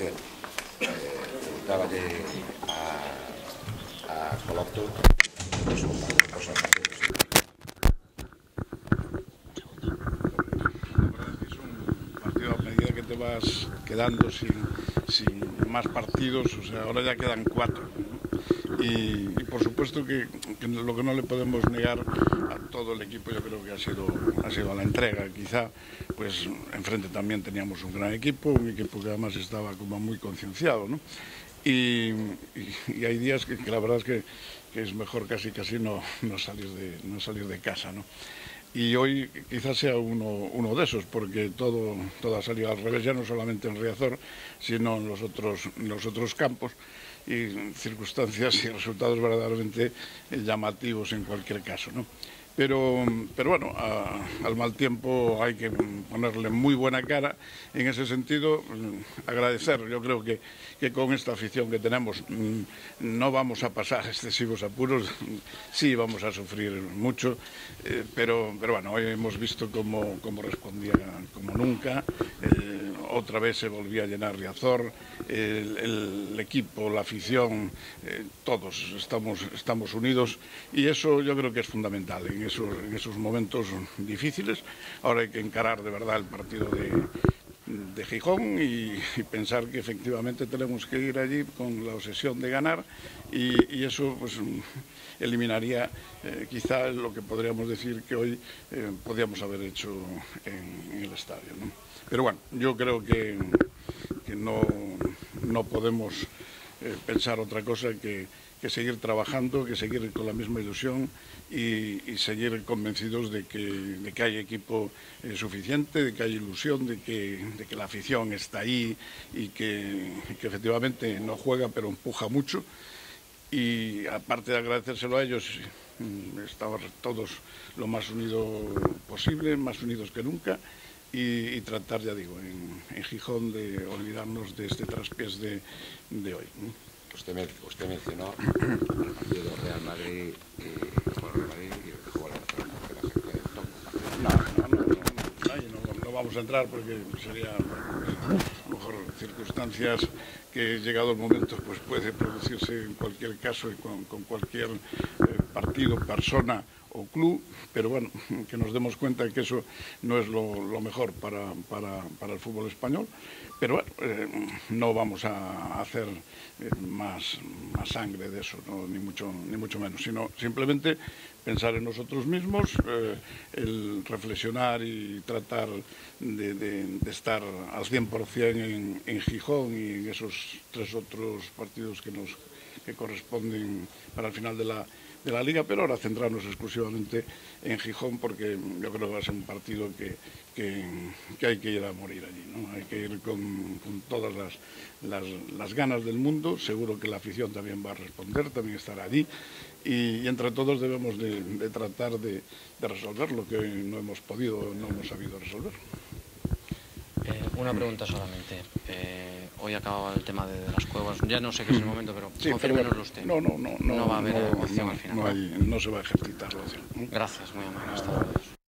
ser. Preguntáballe a Coloto pues, cosas más. A medida que te vas quedando sin más partidos, o sea, ahora ya quedan 4, ¿no? Y por supuesto que lo que no le podemos negar a todo el equipo, yo creo que ha sido la entrega. Quizá pues enfrente también teníamos un gran equipo, un equipo que además estaba como muy concienciado, ¿no? Y hay días que la verdad es que es mejor casi no salir de casa, ¿no? Y hoy quizás sea uno de esos, porque todo ha salido al revés, ya no solamente en Riazor, sino en los otros campos, y circunstancias y resultados verdaderamente llamativos en cualquier caso, ¿no? Pero bueno, al mal tiempo hay que ponerle muy buena cara. En ese sentido, agradecer. Yo creo que con esta afición que tenemos no vamos a pasar excesivos apuros. Sí vamos a sufrir mucho, pero bueno, hoy hemos visto cómo respondía como nunca. Otra vez se volvía a llenar Riazor, el equipo, la afición, todos estamos unidos, y eso yo creo que es fundamental en esos momentos difíciles. Ahora hay que encarar de verdad el partido de Gijón y pensar que efectivamente tenemos que ir allí con la obsesión de ganar, y eso pues eliminaría quizá lo que podríamos decir que hoy podíamos haber hecho en el estadio, ¿no? Pero bueno, yo creo que no podemos pensar otra cosa que seguir trabajando, que seguir con la misma ilusión y seguir convencidos de que hay equipo suficiente, de que hay ilusión, de que la afición está ahí y que efectivamente no juega pero empuja mucho. Y aparte de agradecérselo a ellos, estamos todos lo más unidos posible, más unidos que nunca, y tratar, ya digo, en Gijón de olvidarnos de este traspiés de hoy. Usted mencionó el partido del Real Madrid y el que jugó la No vamos a entrar porque sería a lo mejor circunstancias que llegado el momento pues puede producirse en cualquier caso y con cualquier partido, persona o club, pero bueno, que nos demos cuenta de que eso no es lo mejor para el fútbol español. Pero bueno, no vamos a hacer más sangre de eso, ¿no? ni mucho menos, sino simplemente pensar en nosotros mismos, el reflexionar y tratar de estar al 100% en Gijón y en esos 3 otros partidos que corresponden para el final de la Liga, pero ahora centrarnos exclusivamente en Gijón, porque yo creo que va a ser un partido que hay que ir a morir allí, ¿no? Hay que ir con todas las ganas del mundo. Seguro que la afición también va a responder, también estará allí, y entre todos debemos de tratar de resolver lo que no hemos sabido resolver. Una pregunta solamente. Hoy acababa el tema de las cuevas. Ya no sé qué es el momento, pero sí, confírmenoslo usted. No va a haber opción al final. No se va a ejercitar la opción. Gracias, muy amable. Hasta luego.